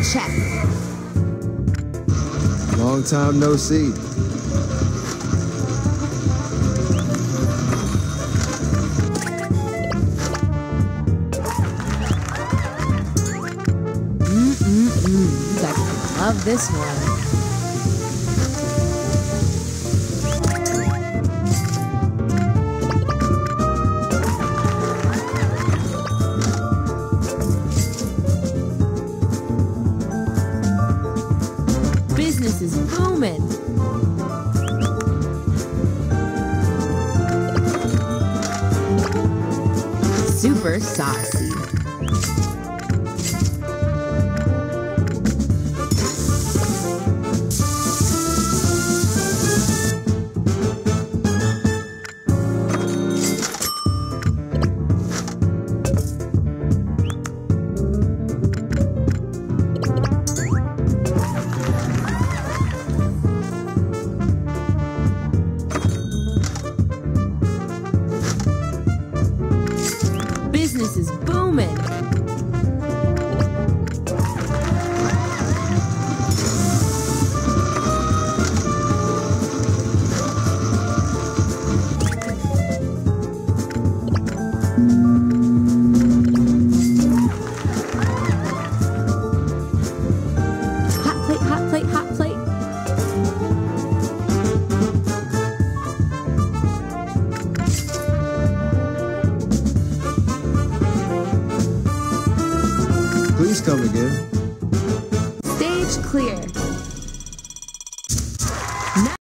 Check. Long time no see. You guys will love this one. Business is booming. Super saucy. Business is booming. Hot plate, hot plate, hot plate. Please come again. Stage clear.